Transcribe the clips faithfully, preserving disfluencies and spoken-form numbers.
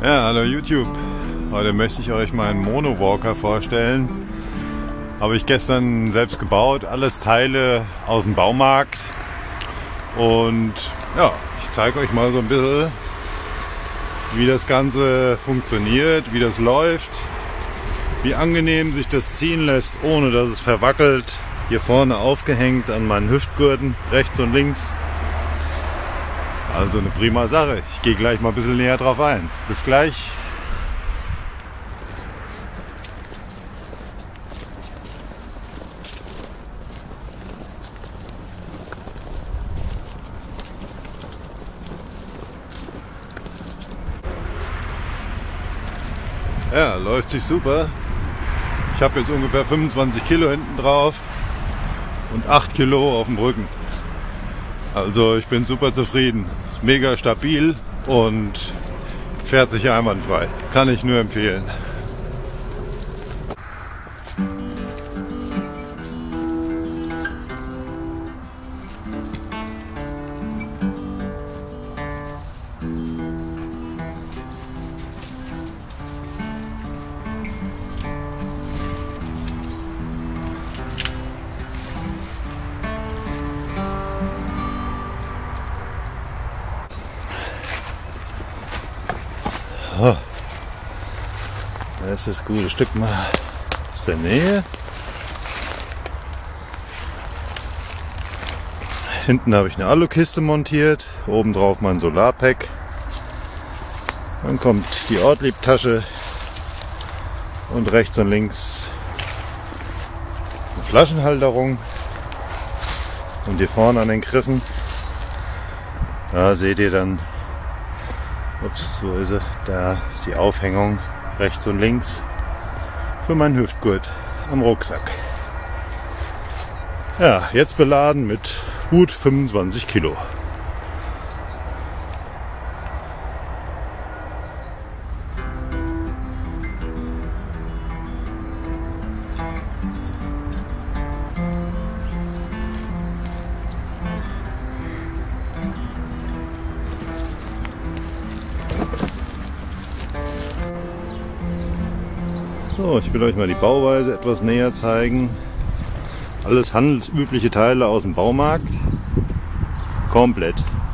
Ja, hallo YouTube. Heute möchte ich euch meinen Monowalker vorstellen. Habe ich gestern selbst gebaut, alles Teile aus dem Baumarkt. Und ja, ich zeige euch mal so ein bisschen, wie das Ganze funktioniert, wie das läuft, wie angenehm sich das ziehen lässt, ohne dass es verwackelt. Hier vorne aufgehängt an meinen Hüftgurten, rechts und links. Also eine prima Sache. Ich gehe gleich mal ein bisschen näher drauf ein. Bis gleich. Ja, läuft sich super. Ich habe jetzt ungefähr fünfundzwanzig Kilo hinten drauf und acht Kilo auf dem Rücken. Also ich bin super zufrieden. Ist mega stabil und fährt sich einwandfrei. Kann ich nur empfehlen. Oh, das ist das gute Stück mal aus der Nähe. Hinten habe ich eine Alukiste montiert, oben drauf mein Solarpack. Dann kommt die Ortlieb-Tasche und rechts und links eine Flaschenhalterung. Und hier vorne an den Griffen, da seht ihr dann, ups, so ist sie. Da ist die Aufhängung rechts und links für meinen Hüftgurt am Rucksack. Ja, jetzt beladen mit gut fünfundzwanzig Kilo. So, ich will euch mal die Bauweise etwas näher zeigen. Alles handelsübliche Teile aus dem Baumarkt. Komplett.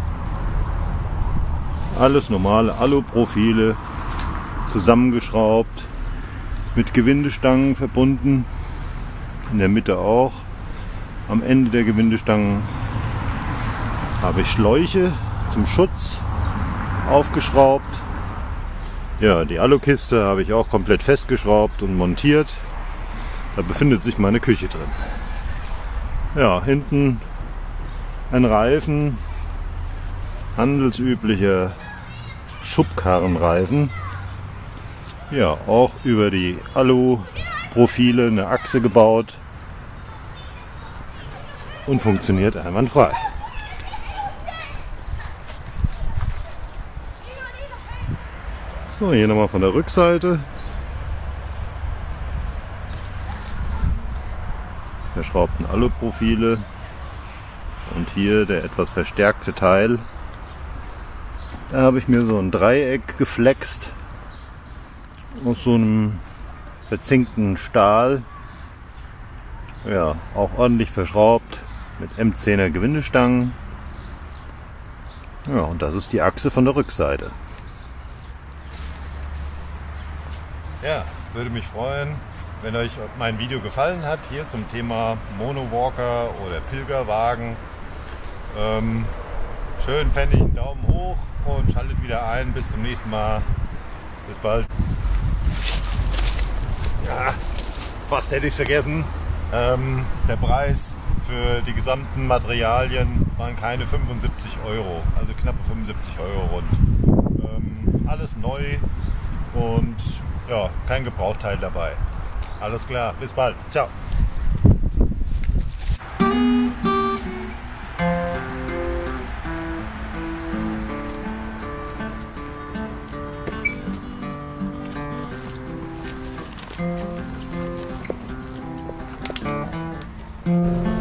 Alles normale Aluprofile, zusammengeschraubt, mit Gewindestangen verbunden. In der Mitte auch. Am Ende der Gewindestangen habe ich Schläuche zum Schutz aufgeschraubt. Ja, die Alukiste habe ich auch komplett festgeschraubt und montiert. Da befindet sich meine Küche drin. Ja, hinten ein Reifen, handelsüblicher Schubkarrenreifen. Ja, auch über die Aluprofile eine Achse gebaut und funktioniert einwandfrei. So, hier nochmal von der Rückseite. Verschraubten Aluprofile. Und hier der etwas verstärkte Teil. Da habe ich mir so ein Dreieck geflext. Aus so einem verzinkten Stahl. Ja, auch ordentlich verschraubt. Mit M zehner Gewindestangen. Ja, und das ist die Achse von der Rückseite. Ja, würde mich freuen, wenn euch mein Video gefallen hat, hier zum Thema Monowalker oder Pilgerwagen. Ähm, schön fände ich einen Daumen hoch und schaltet wieder ein. Bis zum nächsten Mal. Bis bald. Ja, fast hätte ich es vergessen. Ähm, der Preis für die gesamten Materialien waren keine fünfundsiebzig Euro, also knappe fünfundsiebzig Euro rund. Ähm, alles neu und ja, kein Gebrauchteil dabei. Alles klar, bis bald. Ciao. Thank you.